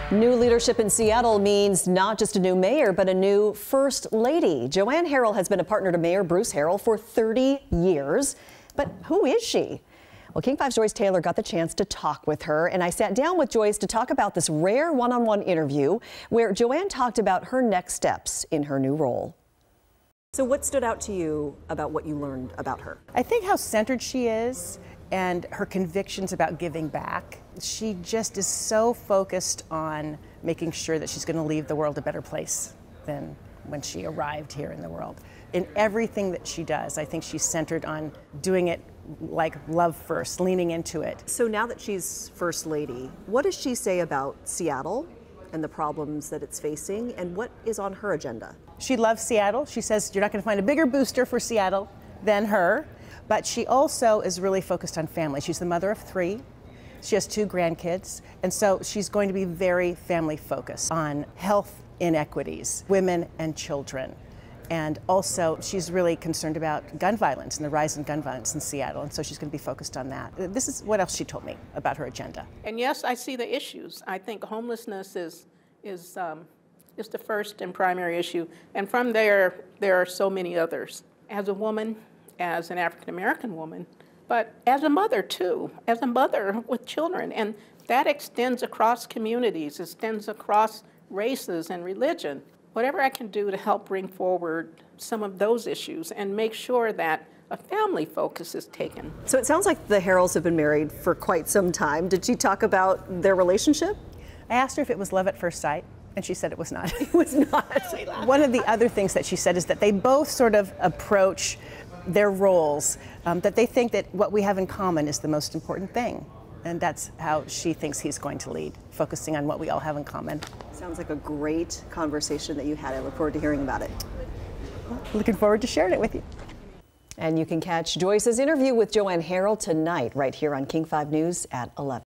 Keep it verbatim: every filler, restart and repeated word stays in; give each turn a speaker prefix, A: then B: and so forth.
A: New leadership in Seattle means not just a new mayor, but a new first lady. Joanne Harrell has been a partner to Mayor Bruce Harrell for thirty years. But who is she? Well, King five's Joyce Taylor got the chance to talk with her, and I sat down with Joyce to talk about this rare one-on-one interview where Joanne talked about her next steps in her new role. So what stood out to you about what you learned about her?
B: I think how centered she is and her convictions about giving back. She just is so focused on making sure that she's going to leave the world a better place than when she arrived here in the world. In everything that she does, I think she's centered on doing it like love first, leaning into it.
A: So now that she's First Lady, what does she say about Seattle and the problems that it's facing, and what is on her agenda?
B: She loves Seattle. She says you're not going to find a bigger booster for Seattle than her, but she also is really focused on family. She's the mother of three. She has two grandkids, and so she's going to be very family focused on health inequities, women and children. And also, she's really concerned about gun violence and the rise in gun violence in Seattle, and so she's going to be focused on that. This is what else she told me about her agenda.
C: And yes, I see the issues. I think homelessness is is um, is the first and primary issue, and from there, there are so many others. As a woman, as an African American woman, but as a mother too, as a mother with children, and that extends across communities, extends across races and religion. Whatever I can do to help bring forward some of those issues and make sure that a family focus is taken.
A: So it sounds like the Harrells have been married for quite some time. Did she talk about their relationship?
B: I asked her if it was love at first sight, and she said it was not.
A: It was not.
B: One of the other things that she said is that they both sort of approach their roles, um, that they think that what we have in common is the most important thing. And that's how she thinks he's going to lead, focusing on what we all have in common.
A: Sounds like a great conversation that you had. I look forward to hearing about it.
B: Well, looking forward to sharing it with you.
A: And you can catch Joyce's interview with Joanne Harrell tonight right here on King five News at eleven.